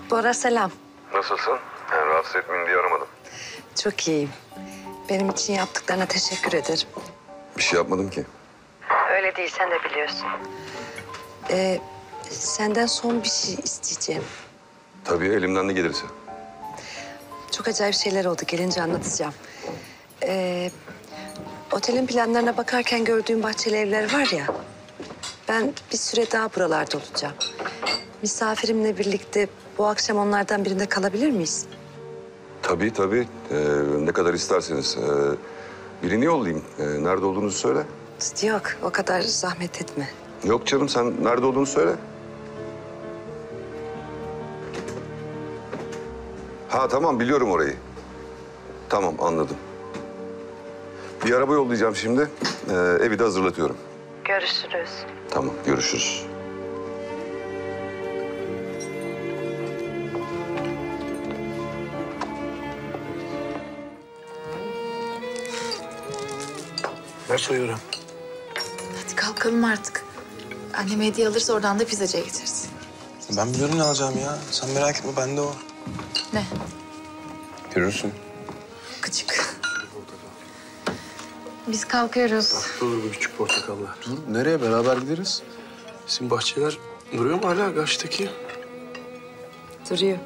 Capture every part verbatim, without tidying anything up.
Bora selam. Nasılsın? Yani rahatsız etmeyeyim diye aramadım. Çok iyiyim. Benim için yaptıklarına teşekkür ederim. Bir şey yapmadım ki. Öyle değil, sen de biliyorsun. Ee, senden son bir şey isteyeceğim. Tabii elimden ne gelirse. Çok acayip şeyler oldu, gelince anlatacağım. Ee, otelin planlarına bakarken gördüğüm bahçeli evler var ya... Ben bir süre daha buralarda olacağım. Misafirimle birlikte bu akşam onlardan birinde kalabilir miyiz? Tabii tabii. Ee, ne kadar isterseniz. Ee, birini yollayayım. Ee, nerede olduğunuzu söyle. Yok, o kadar zahmet etme. Yok canım, sen nerede olduğunu söyle. Ha tamam, biliyorum orayı. Tamam, anladım. Bir araba yollayacağım şimdi. Ee, evi de hazırlatıyorum. Görüşürüz. Tamam, görüşürüz. Ben soyuyorum. Hadi kalkalım artık. Annem hediye alırsa oradan da pizzacıya geçeriz. Ben biliyorum ne alacağım ya. Sen merak etme, bende o. Ne? Görürsün. Gıcık. Biz kalkıyoruz. Olur bu küçük portakallar. Dur, nereye? Beraber gideriz. Bizim bahçeler duruyor mu hala Gaş'taki? Duruyor.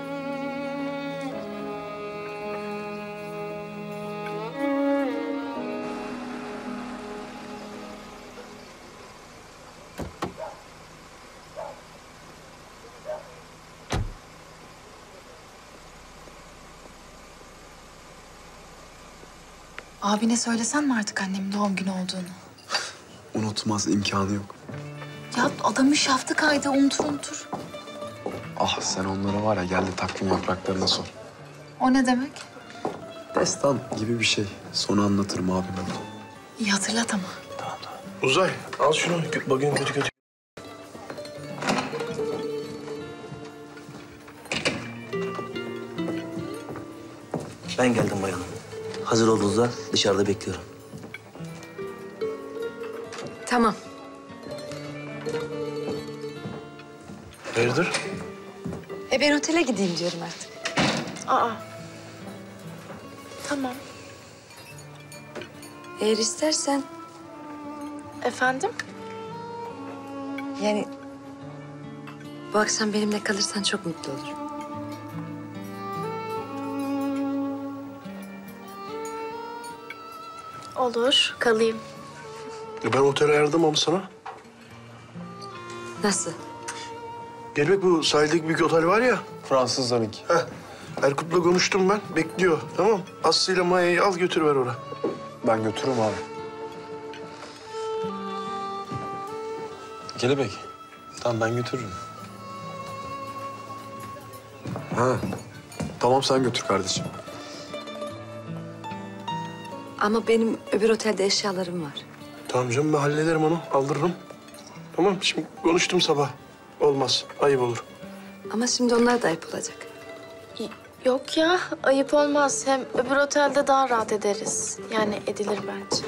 Abine söylesen mi artık annemin doğum günü olduğunu? Unutmaz, imkanı yok. Ya adamın şaftı kaydı, unutur unutur. Ah sen onlara var ya, geldi takvim yapraklarına sor. O ne demek? Destan gibi bir şey. Sonra anlatırım abime. İyi hatırlat ama. Uzay, al şunu. Bugün kötü kötü. Ben geldim bayanım. Hazır olduğunuzda dışarıda bekliyorum. Tamam. Hayırdır? E ben otele gideyim diyorum artık. Aa. Tamam. Eğer istersen Efendim? yani bu akşam benimle kalırsan çok mutlu olurum. Olur, kalayım. Ya ben otel ayarladım ama sana. Nasıl? Gel bak, bu sahildeki büyük otel var ya. Fransızlarınki. Heh. Erkut'la konuştum ben. Bekliyor. Tamam. Aslı ile Maya'yı al götür ver oraya. Ben götürürüm abi. Kelebek. Tamam, ben götürürüm. Ha. Tamam, sen götür kardeşim. Ama benim öbür otelde eşyalarım var. Tamam canım, ben hallederim onu. Aldırırım. Tamam, şimdi konuştum sabah. Olmaz. Ayıp olur. Ama şimdi onlar da ayıp olacak. Yok ya, ayıp olmaz. Hem öbür otelde daha rahat ederiz. Yani edilir bence.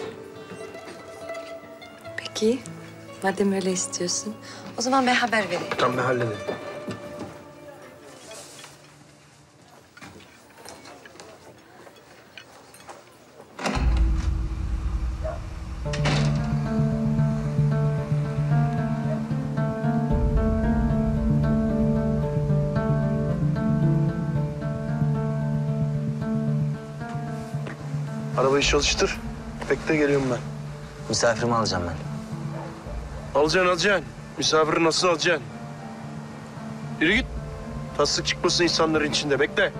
Peki, madem öyle istiyorsun, o zaman ben haber vereyim. Tamam, ben hallederim. Arabayı çalıştır. Bekle, geliyorum ben. Misafirimi alacağım ben. Alacaksın, alacaksın. Misafiri nasıl alacaksın? Yürü git. Taslık çıkmasın insanların içinde. Bekle.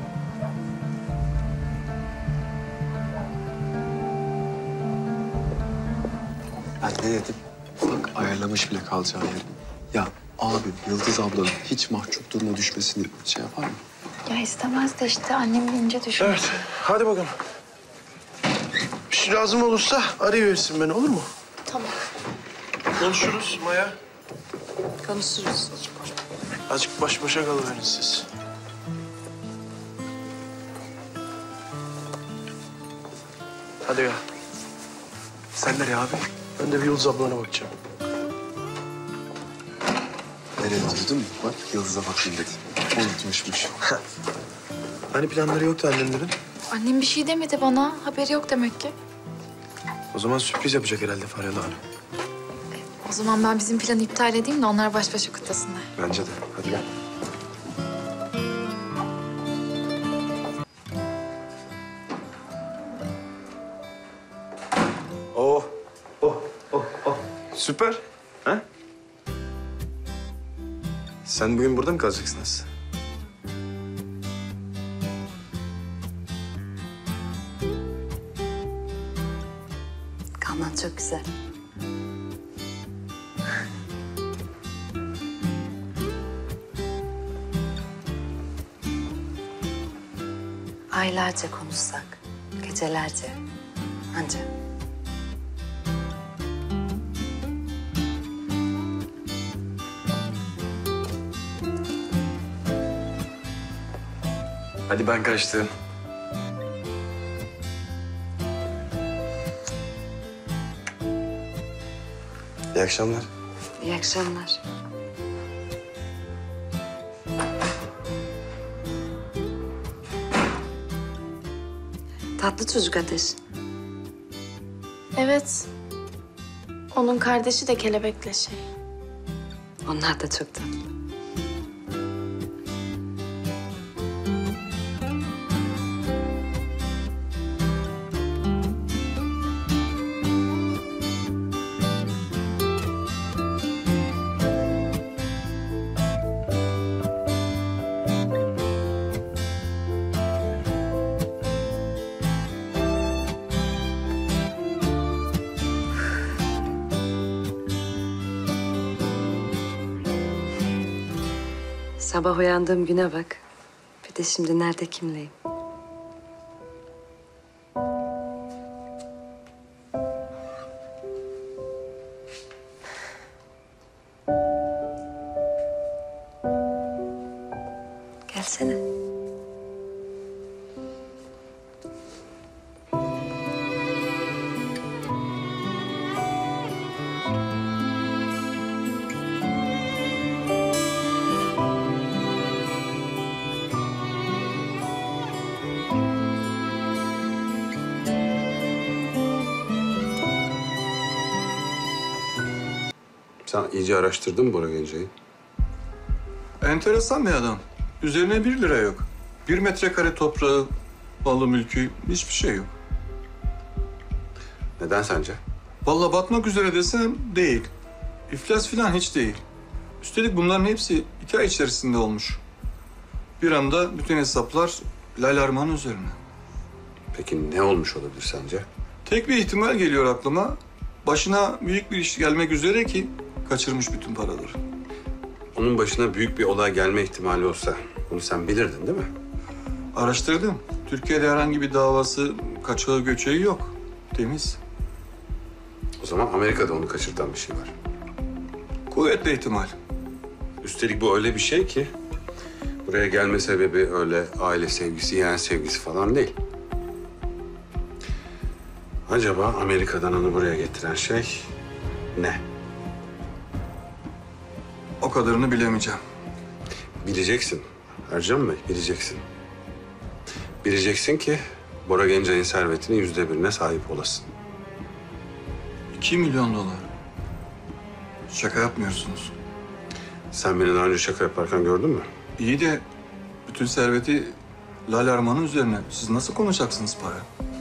Ben ne dedim? Bak, ayarlamış bile kalacağı yeri. Ya abim, Yıldız ablanın hiç mahcup duruma düşmesini şey yapar mı? Ya istemez de işte annem ince düşünür. Evet, hadi bakalım. Bir şey lazım olursa arayıversin beni, olur mu? Tamam. Konuşuruz Maya. Konuşuruz. Azıcık baş başa kalıverin siz. Hadi ya. Sen nereye abi? Ben de bir Yıldız ablana bakacağım. Nereye duydun mu? Bak, Yıldız'a bakayım dedi. Unutmuşmuş. Hani planları yoktu annenlerin? Annem bir şey demedi bana. Haberi yok demek ki. O zaman sürpriz yapacak herhalde Faryalı abi. O zaman ben bizim planı iptal edeyim de onlar baş başa kutlasınlar. Bence de. Hadi gel. Oh, oh, oh, oh. Süper. Ha? Sen bugün burada mı kalacaksın Aslı? Kalman çok güzel. Aylarca konuşsak, gecelerce, anca. Hadi ben kaçtım. İyi akşamlar. İyi akşamlar. Tatlı çocuk Ateş. Evet. Onun kardeşi de kelebekle şey. Onlar da çok tatlı. Sabah uyandığım güne bak. Bir de şimdi nerede kimleyim? Gelsene. Sen iyice araştırdın mı Bora Gence'yi? Enteresan bir adam. Üzerine bir lira yok. Bir metrekare toprağı, malı mülkü, hiçbir şey yok. Neden sence? Vallahi batmak üzere desem değil. İflas falan hiç değil. Üstelik bunların hepsi iki ay içerisinde olmuş. Bir anda bütün hesaplar Lal Armağan üzerine. Peki ne olmuş olabilir sence? Tek bir ihtimal geliyor aklıma. Başına büyük bir iş gelmek üzere ki kaçırmış bütün paraları. Onun başına büyük bir olay gelme ihtimali olsa bunu sen bilirdin değil mi? Araştırdım. Türkiye'de herhangi bir davası, kaçağı göçeği yok. Temiz. O zaman Amerika'da onu kaçırtan bir şey var. Kuvvetli ihtimal. Üstelik bu öyle bir şey ki buraya gelme sebebi öyle aile sevgisi, yeğen sevgisi falan değil. Acaba Amerika'dan onu buraya getiren şey ne? O kadarını bilemeyeceğim. Bileceksin Ercan Bey, bileceksin. Bileceksin ki Bora Gencay'ın servetinin yüzde birine sahip olasın. İki milyon dolar. Şaka yapmıyorsunuz. Sen beni daha önce şaka yaparken gördün mü? İyi de bütün serveti Lal Armağan'ın üzerine. Siz nasıl konuşacaksınız para?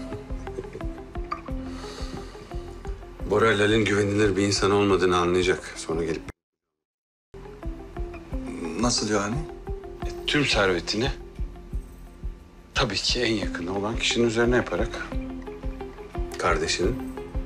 Bora Lal'in güvenilir bir insan olmadığını anlayacak. Sonra gelip Nasıl yani? tüm servetini tabii ki en yakını olan kişinin üzerine yaparak kardeşinin.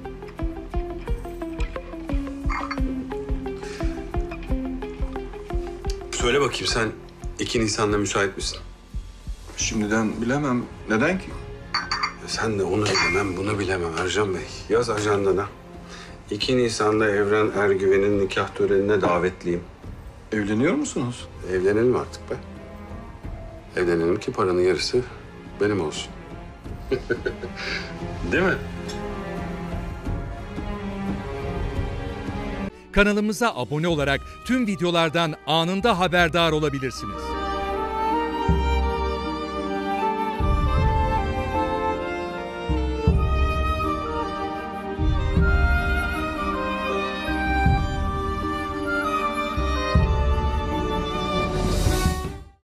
Söyle bakayım sen iki Nisan'da müsait misin? Şimdiden bilemem. Neden ki? Sen de onu bilemem, bunu bilemem Ercan Bey. Yaz ajandana. iki Nisan'da Evren Ergüven'in nikah törenine davetliyim. Evleniyor musunuz? Evlenelim artık be. Evlenelim ki paranın yarısı benim olsun. Değil mi? Kanalımıza abone olarak tüm videolardan anında haberdar olabilirsiniz.